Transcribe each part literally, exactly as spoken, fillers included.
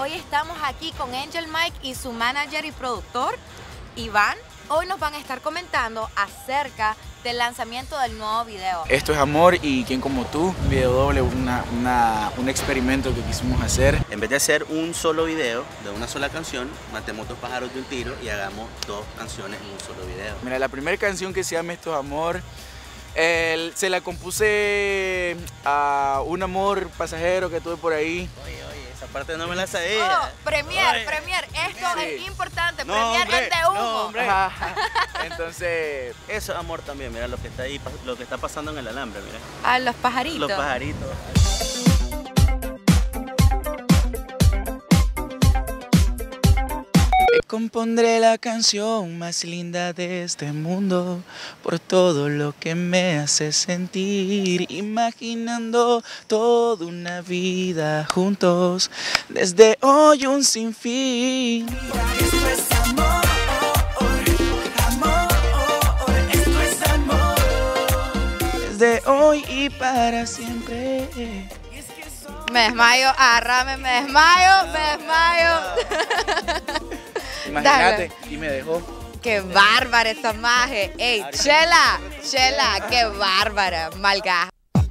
hoy estamos aquí con Angel Mike y su manager y productor, Iván. Hoy nos van a estar comentando acerca del lanzamiento del nuevo video. Esto es Amor y Quién como tú, un video doble, una, una, un experimento que quisimos hacer. En vez de hacer un solo video de una sola canción, matemos dos pájaros de un tiro y hagamos dos canciones en un solo video. Mira, la primera canción que se llama Esto es Amor, el, se la compuse a un amor pasajero que tuve por ahí. Oye, oye, esa parte no me la sabía. Oh, premier, Oye. premier, esto Sí. es importante, No, premier hombre, es de humo. no, hombre. Entonces, Eso es amor también, mira lo que está ahí, lo que está pasando en el alambre, mira. A los pajaritos. Los pajaritos. compondré la canción más linda de este mundo por todo lo que me hace sentir, imaginando toda una vida juntos, desde hoy un sinfín. Esto es amor, amor, esto es amor, desde hoy y para siempre. Me desmayo, agárrame, me desmayo, me desmayo. Imagínate, y me dejó. Qué bárbara esa maje. Ey, Chela, Chela, qué bárbara, malgaja.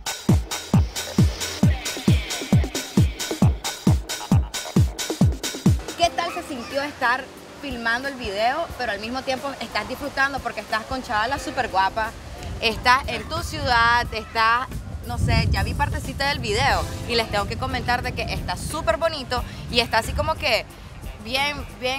¿Qué tal se sintió estar filmando el video, pero al mismo tiempo estás disfrutando porque estás con chavalas súper guapas, estás en tu ciudad, estás, no sé, ya vi partecita del video y les tengo que comentar de que está súper bonito y está así como que bien, bien...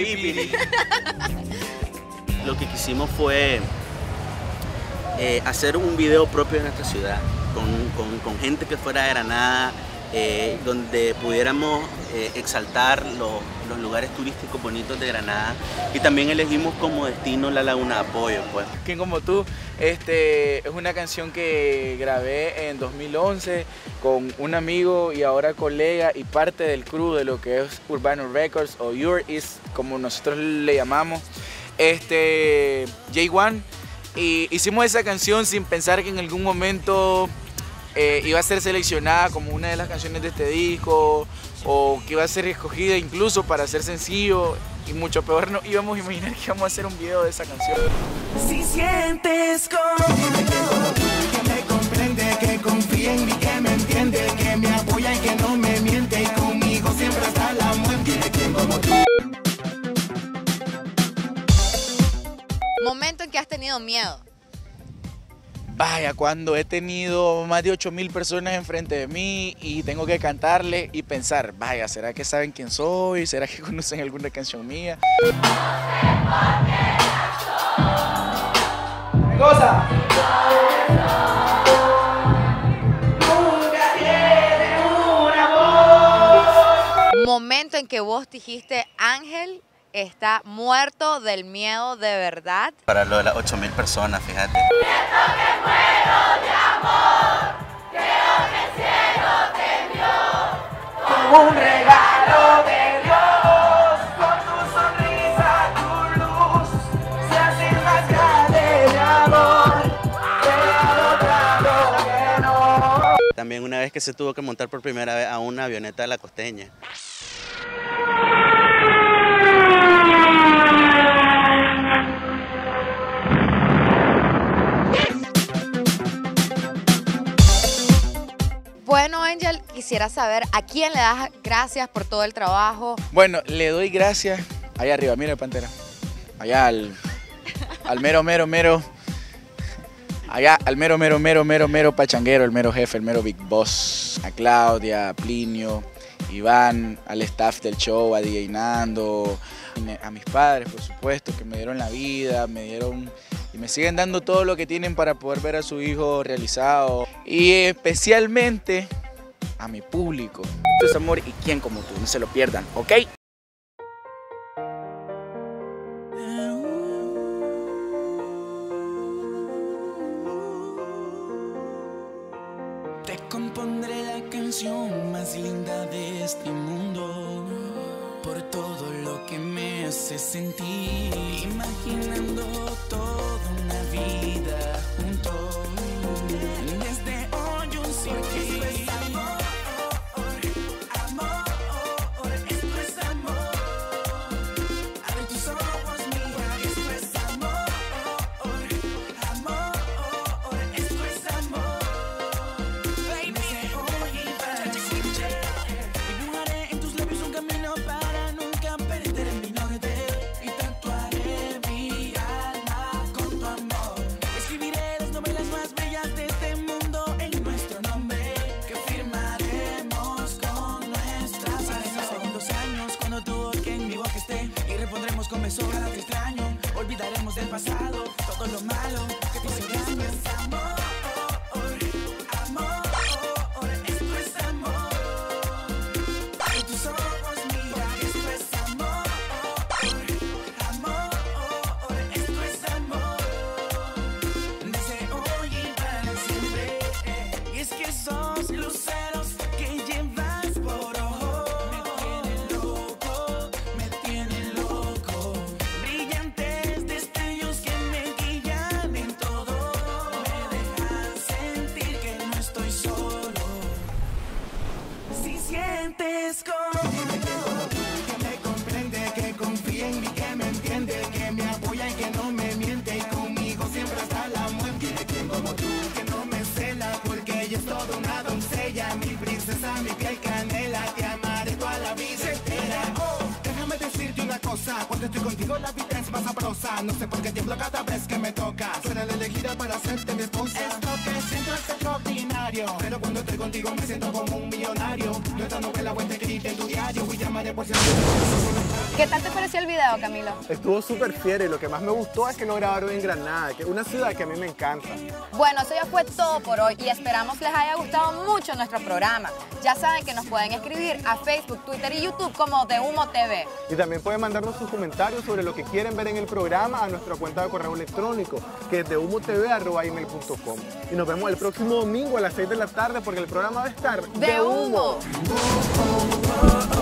Lo que quisimos fue eh, hacer un video propio de nuestra ciudad, con, con, con gente que fuera de Granada, eh, donde pudiéramos eh, exaltar los, los lugares turísticos bonitos de Granada, y también elegimos como destino la Laguna de Apoyo, pues. Quién como tú, este, es una canción que grabé en dos mil once con un amigo y ahora colega y parte del crew de lo que es Urbano Records o Your Is, como nosotros le llamamos, este, J uno, y hicimos esa canción sin pensar que en algún momento eh, iba a ser seleccionada como una de las canciones de este disco o que iba a ser escogida incluso para ser sencillo, y mucho peor no íbamos a imaginar que íbamos a hacer un video de esa canción. Si sientes conmigo, que me comprende, que confía en mí, que me entiende, que me apoya y que no me miente, y conmigo siempre está la muerte. ¿Quién como tú? Momento en que has tenido miedo. Vaya, cuando he tenido más de ocho mil personas enfrente de mí y tengo que cantarle y pensar, vaya, ¿será que saben quién soy? ¿Será que conocen alguna canción mía? ¿Qué cosa? Momento en que vos dijiste, Ángel está muerto del miedo de verdad. Para lo de las ocho mil personas, fíjate. Siento que muero de amor, creo que el cielo te dio como un regalo de Dios, con tu sonrisa, tu luz, se hace más grande mi amor, pero claro que no. También una vez que se tuvo que montar por primera vez a una avioneta de la Costeña. Bueno, Angel, quisiera saber a quién le das gracias por todo el trabajo. Bueno, le doy gracias allá arriba, mira Pantera, allá al, al mero, mero, mero, allá al mero, mero, mero, mero, mero pachanguero, el mero jefe, el mero big boss, a Claudia, a Plinio, Iván, al staff del show, a D J Nando, a mis padres, por supuesto, que me dieron la vida, me dieron y me siguen dando todo lo que tienen para poder ver a su hijo realizado, y especialmente a mi público. Esto es Amor y Quién como tú, no se lo pierdan, ¿ok? Te compondré la canción más linda de este mundo por todo lo que me hace sentir, imaginando toda una vida juntos, desde hoy un sinfín. Esto es amor, amor, esto me sobra, te extraño. Olvidaremos del pasado, todo lo malo que te hizo daño. Amor, amor, esto es amor. En tus ojos mira, esto es amor. Amor, esto es amor. Desde hoy y para siempre. Y es que sos luceros que llevas por ojo. Me tienen loco, me tienen loco. Brillantes destellos que me guían en todo. Me dejan sentir que no estoy solo. Si sientes como que me comprende, que confía en mí, que me entiende, que me apoya y que no me miente. Y conmigo siempre hasta la muerte. Y quien como tú, que no me cela, porque ella es toda una doncella. Mi princesa, mi piel canela, te amaré toda la vida entera. Oh, déjame decirte una cosa, cuando estoy contigo la vida es más sabrosa. No sé por qué tiemblo cada vez que me tocas. Tú eres la elegida para hacerte mi esposa. Esto que siento es extraordinario, pero cuando estoy contigo me siento como un millonario. Nuestra novela voy a escribirte en tu diario y llamaré por si acaso. ¿Qué tal te pareció el video, Camilo? Estuvo súper fiero y lo que más me gustó es que lo grabaron en Granada, que es una ciudad que a mí me encanta. Bueno, eso ya fue todo por hoy y esperamos les haya gustado mucho nuestro programa. Ya saben que nos pueden escribir a Facebook, Twitter y YouTube como De Humo T V. Y también pueden mandarnos sus comentarios sobre lo que quieren ver en el programa a nuestra cuenta de correo electrónico, que es de humo t v arroba gmail punto com. Y nos vemos el próximo domingo a las seis de la tarde porque el programa va a estar De Humo. Oh, oh, oh.